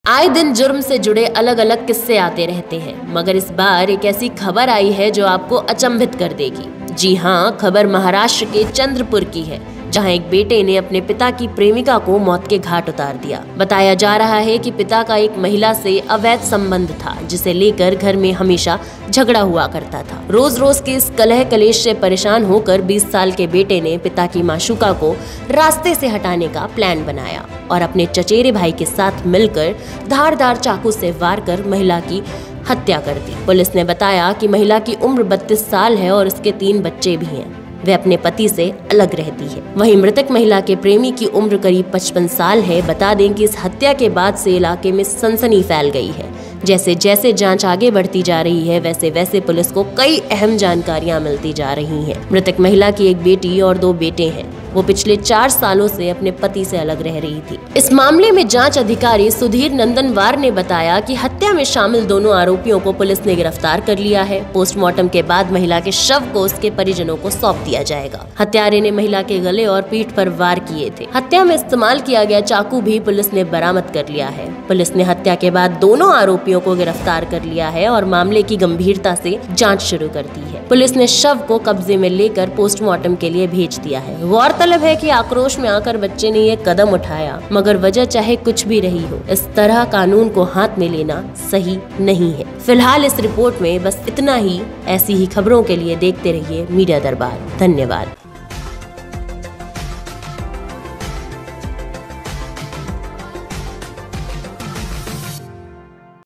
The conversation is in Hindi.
आए दिन जुर्म से जुड़े अलग अलग किस्से आते रहते हैं, मगर इस बार एक ऐसी खबर आई है जो आपको अचंभित कर देगी। जी हाँ, खबर महाराष्ट्र के चंद्रपुर की है, जहां एक बेटे ने अपने पिता की प्रेमिका को मौत के घाट उतार दिया। बताया जा रहा है कि पिता का एक महिला से अवैध संबंध था, जिसे लेकर घर में हमेशा झगड़ा हुआ करता था। रोज रोज के इस कलह कलेश से परेशान होकर 20 साल के बेटे ने पिता की माशूका को रास्ते से हटाने का प्लान बनाया और अपने चचेरे भाई के साथ मिलकर धारदार चाकू से वार कर महिला की हत्या कर दी। पुलिस ने बताया कि महिला की उम्र 32 साल है और उसके 3 बच्चे भी हैं। वे अपने पति से अलग रहती है। वहीं मृतक महिला के प्रेमी की उम्र करीब 55 साल है। बता दें कि इस हत्या के बाद से इलाके में सनसनी फैल गई है। जैसे जैसे जांच आगे बढ़ती जा रही है, वैसे वैसे पुलिस को कई अहम जानकारियां मिलती जा रही हैं। मृतक महिला की एक बेटी और 2 बेटे हैं। वो पिछले 4 सालों से अपने पति से अलग रह रही थी। इस मामले में जांच अधिकारी सुधीर नंदनवार ने बताया कि हत्या में शामिल दोनों आरोपियों को पुलिस ने गिरफ्तार कर लिया है। पोस्टमार्टम के बाद महिला के शव को उसके परिजनों को सौंप दिया जाएगा। हत्यारे ने महिला के गले और पीठ पर वार किए थे। हत्या में इस्तेमाल किया गया चाकू भी पुलिस ने बरामद कर लिया है। पुलिस ने हत्या के बाद दोनों आरोपियों को गिरफ्तार कर लिया है और मामले की गंभीरता से जांच शुरू कर दी है। पुलिस ने शव को कब्जे में लेकर पोस्टमार्टम के लिए भेज दिया है। गौरतलब है कि आक्रोश में आकर बच्चे ने ये कदम उठाया, मगर वजह चाहे कुछ भी रही हो, इस तरह कानून को हाथ में लेना सही नहीं है। फिलहाल इस रिपोर्ट में बस इतना ही। ऐसी ही खबरों के लिए देखते रहिए मीडिया दरबार। धन्यवाद।